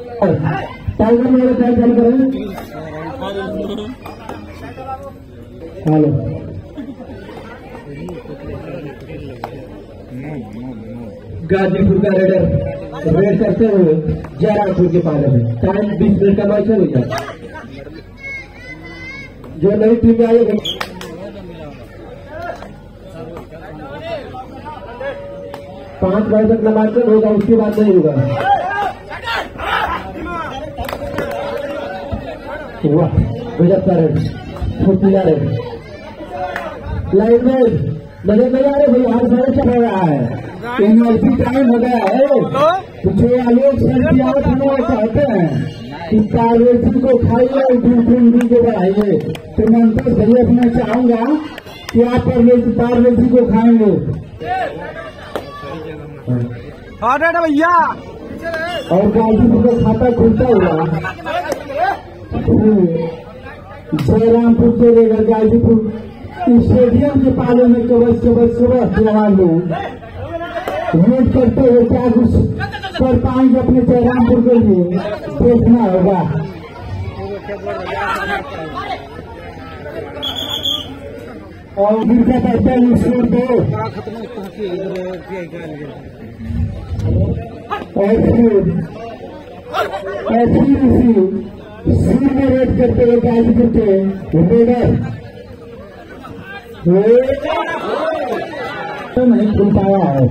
Tiger मेरे time चालू करें। हेलो गाजीपुर का रेडर रेड करते हुए जयरामपुर के पाले में टाइम 20 मिनट का मैच हो गया। जो नई टीम में आई 5 बजे तक नामांकन होगा, उसके बाद नहीं होगा। वाह गजब का रेड, फुर्तीला रेड। लाइन में नजर नहीं आ रहे भाई, हर सारे चल रहा है। एनर्जी टाइम हो गया है। जो लोग संख्यावत होना चाहते हैं कि पार्वती को खाइए और दूर को बढ़ाइए, तो मैं उनको सही मैं चाहूंगा कि आप पार्वती को खाएंगे। भैया और गाजीपुर का खाता खुलता हुआ जयरामपुर से लेकर गाजीपुर स्टेडियम के पाले में सुबह जवान लोग वेट करते हुए क्या कुछ कर पाएंगे अपने जयरामपुर के लिए देखना होगा। और गिरता करते हैं ईश्वर को सिर में रेड करते हुए गाजीपुर के रेडर नहीं खुल पाया है।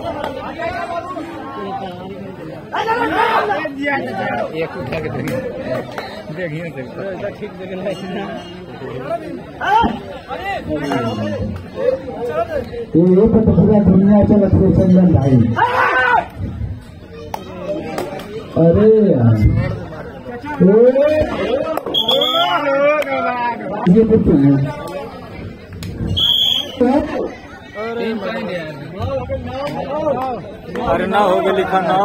ये तो पूरा दुनिया चल चंदन भाई। अरे ये कुछ है अरे ना हो गया लिखा ना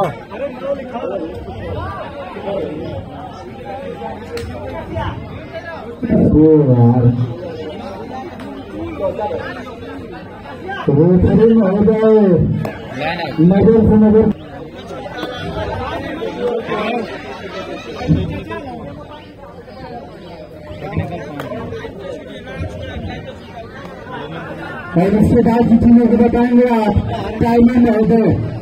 हो जाए नजर से नजर। इसके बाद की टीमों को बताएंगे आप टाइमर में होते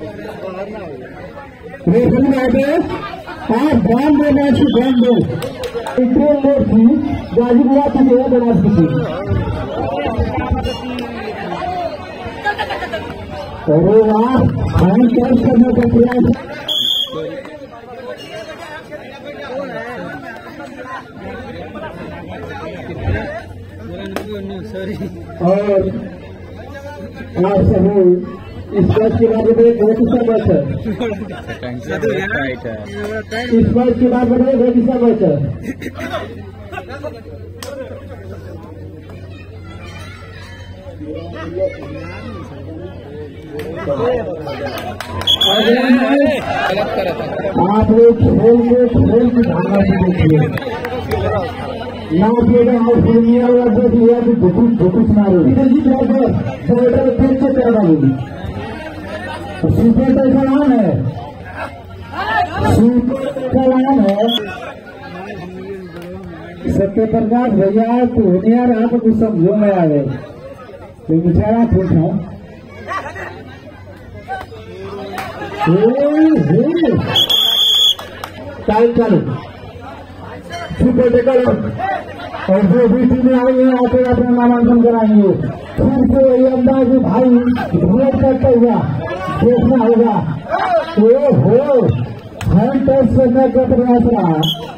रेफरी में होते आप ध्यान दो मैच को ध्यान दो। ट्रेन लोड थी गाजीपुर की जगह बना सकती। अरे वाह हैंड कैच करने का प्रयास। और आप सब इस मैच के बाद बताइए बहुत सा मैच है। इस मैच के बाद बताइए बहुत सा मैच है। आप लोग खेल की धारणा से देखिए ना पिएगा और फिल्मिया वाला देख लिया कि धुकुस मारो इधर जी बॉर्डर फिर से करवा लूंगी। सुपर का नाम है, सुपर का नाम है सत्य प्रकाश भैया। तो होने यार आप कुछ समझो मैं आ गए तो बेचारा पूछा टाइम चालू सुपर टेकर और जो भी टीमें आई है आकर अपना नामांकन कराएंगे। फिर से वही अंदाज भाई वेट करता हुआ देखना होगा। हो हैंड टच करने का प्रयास रहा।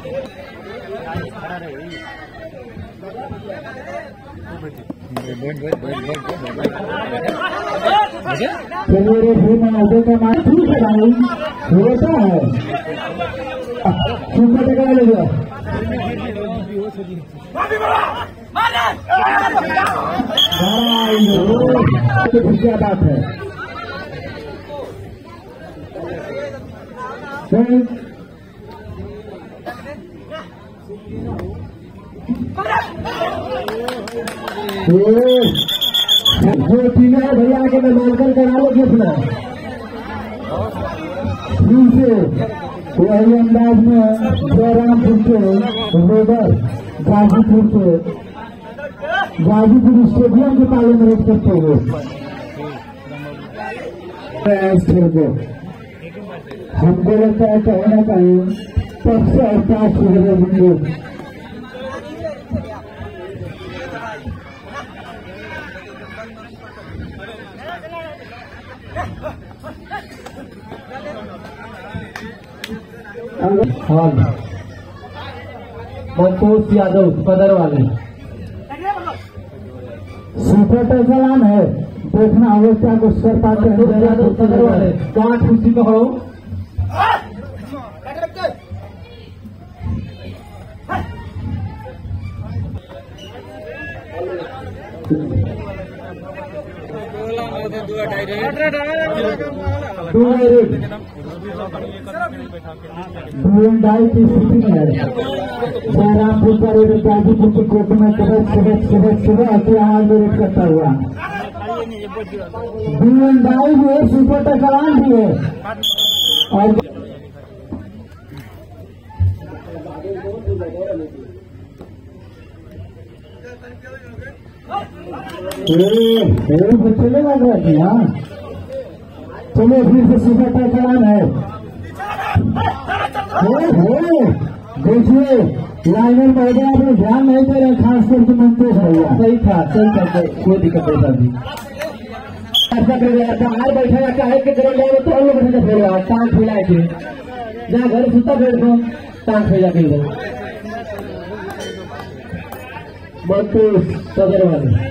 मेरे भूमि में का मान ठीक है भाई होता है। सुपर टेकर ले जाओ क्या बात है। जो टीमें है भैया के नामांकन करा लो अपना वही अंदाज में जयरामपुर के रोडर गाजीपुर स्टेडियम के पाले में रेड करते हुए खेल को हमको लगता है कहीं ना कहीं सबसे अवकाश होंगे। मनतोष यादव कदर वाले सुपर टैकलान है, देखना वो क्या कुछ कर पाते हैं। यादव कदर वाले कहाँ खुशी का हो की स्थिति में है। जयरामपुर का रेड गाजीपुर के कोर्ट में सुबह आवाज में रेड करता हुआ दूरंदाई भी है, सुपर टकरान भी है। और चले लग रहा थी। हाँ चलो फिर से सुपर टकरान है। देखिए लाइनर महोदय आपने ध्यान नहीं दे रहे, खास करके मनतोष भैया। सही था, सही था, कोई दिक्कत नहीं था। ऐसा कर रहा था हार बैठा जाता है कि जरूर जाए तो हम लोग बैठे फेर रहा टांग फैला के जहाँ घर सुता बैठ दो टांग फैला के दो। मनतोष सदर वाले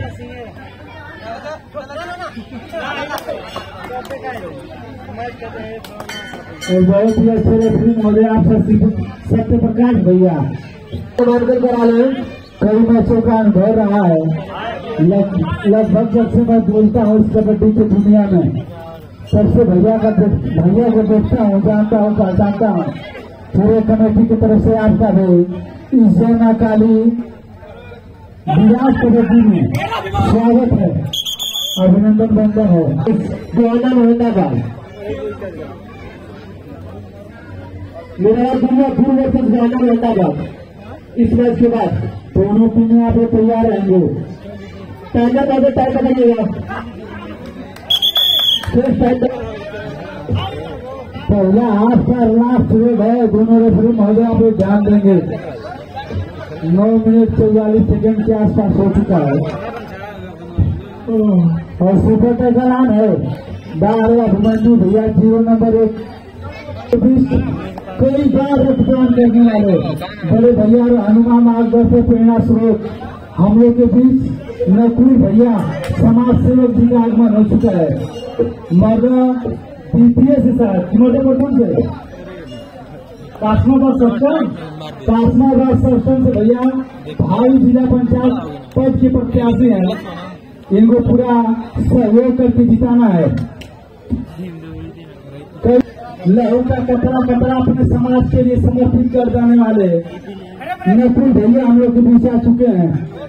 और बहुत ही अच्छे रेफरी महोदय आप सत्य प्रकाश भैया मानकर करा लें। कई मैचों का अनुभव रहा है, लगभग जब से मैं बोलता हूँ इस कबड्डी की दुनिया में सबसे भैया को देखता हूँ, जानता हूँ, पहचानता हूँ। पूरे कमेटी की तरफ से आपका भी इस जयना काली विराट कबड्डी में स्वागत है, अभिनंदन बंदन हो। गहना होता था मेरा दुनिया पूर्व वर्ष गहना होता था। इस मैच के बाद दोनों टीमें आप तैयार रहेंगे। टाइगर टाइगर टाइम बताइएगा पहला हाफ का लास्ट रेड है। दोनों रेफरी महोदय आप ध्यान देंगे। 9 मिनट 44 सेकंड के आसपास हो चुका है और सुपर टैकलान है बाहर अभिमन्यु भैया 0 नंबर 1 कई बार रक्तदान करने वाले बड़े भैया और हनुमान मार्गदर्शक प्रेरणा स्रोत हम लोग के बीच नकुल भैया समाज सेवक जी का आगमन हो चुका है। मर्दा द्वितीय से साथ से पांचवा बार सप्तम से भैया भाई जिला पंचायत पद के प्रत्याशी हैं। इनको पूरा सहयोग करके जिताना है। लहू का कतरा अपने समाज के लिए समर्पित कर जाने वाले नकुल भैया हम लोग के बीच आ चुके हैं।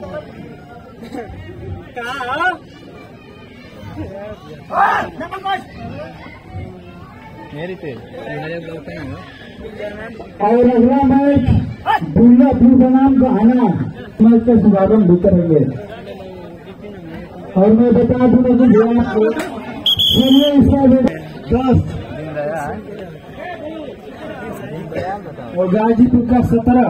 और अगला मैच दुर्गापुर बनाम गहना मैच का शुभारंभ भी करेंगे। और मैं बता दूं कि आपको 10 और गाजीपुर का 17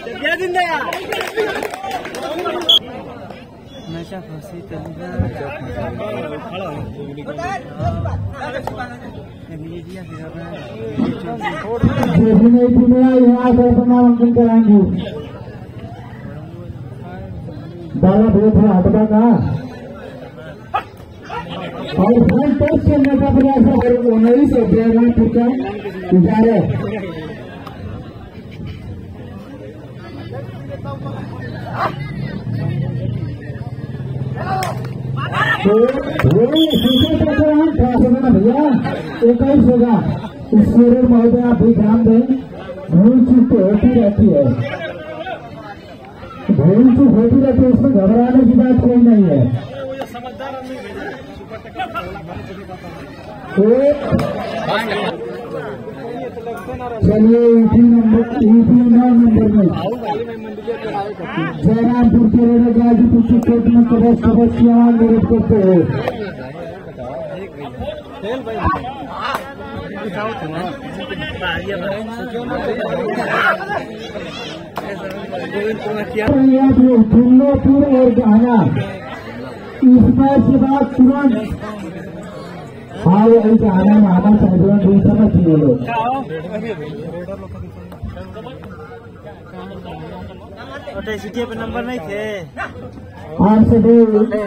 यहाँ पर नामांकन कराएंगे। बाला भैया थोड़ा हटवा का और फ्रंट टच करने का प्रयास है। 19 से जयरामपुर का 11 भैया 21 होगा। ईश्वर महोदय आप भी ध्यान दें, भूल चूक तो होती रहती है, उसमें घबराने की बात कोई नहीं है। चलिए इसी नंबर 9 नंबर में जयरामपुर के रेडर गाजीपुर की कोर्ट में कबस सियावान मेरठ करते हैं। दुल्लोपुर और गहना इस मैच के बाद तुरंत हाँ वही गहना में आना चाहिए दूसरा में चाहिए लोग सीटी पे नंबर नहीं थे 8 से 2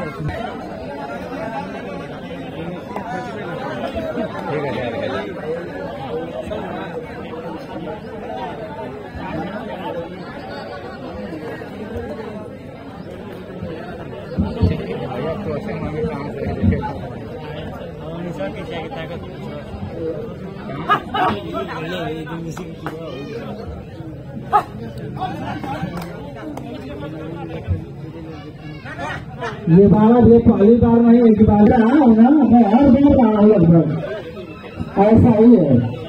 ये बार ये पहली बार नहीं एक बार रहा हूँ ना मैं हर बार रहा हूँ लगभग ऐसा ही है।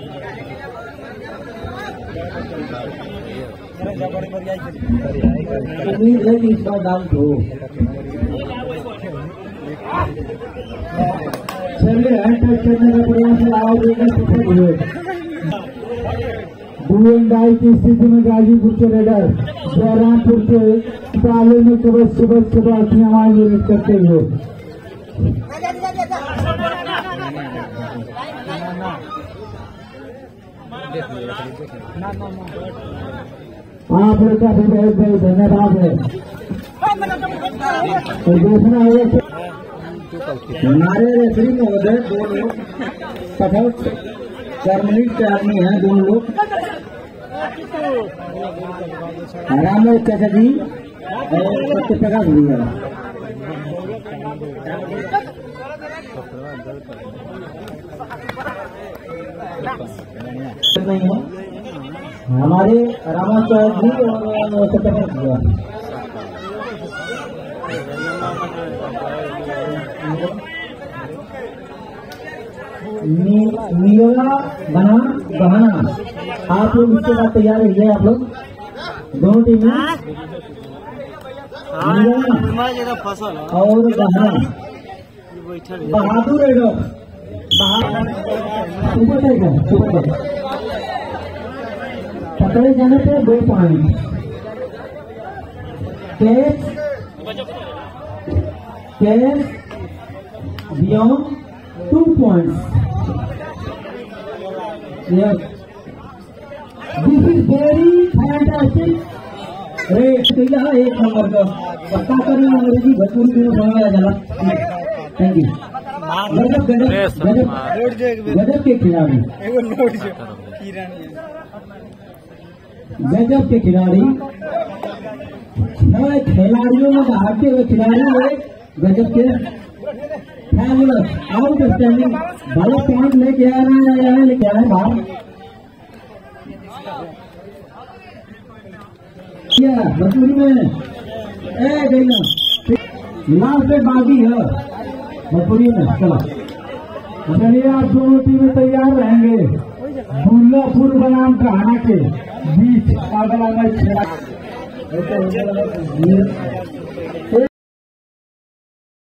उम्मीद है कि इस बार दाम तो चलिए हैंड टच करने का प्रयास आओ सफल हुए। डूएंडाई की स्थिति में गाजीपुर के रेडर जयरामपुर के ताले में सुबह अपनी आवाज यूनिट करते हुए आप लोग का भी बहुत बहुत धन्यवाद है। तो देखना है हमारे रेफरी महोदय 2 लोग सफल जर्मनी के आदमी हैं 2 लोग राम चाचा जी और प्रकाश भैया नहीं है हमारे रामाचार्य जी और प्रकाश भैया नीला बना बहाना आप लोग इसके बाद तैयार रहिए। आप लोग दोनों टीम फसल और बहाना बहादुर पकड़े जाने पे 2 point catch beyond 2 points. Yes. This is very fantastic. Rate यहाँ 1 नंबर का पता करना अंग्रेजी भोजपुरी में समझाया जाला। Thank you. गजब के खिलाड़ी गजब के खिलाड़ी 6 खिलाड़ियों में भागते हुए खिलाड़ी है गजब के आउटस्टैंडिंग बड़ा पॉइंट लेके आ रहे हैं लेके आए बाहर मजदूरी में गई लास्ट में बागी है मजदूरी में। चलो चलिए आप दोनों टीमें तैयार रहेंगे। दुल्लापुर बनाम गहना के बीच अगला मैच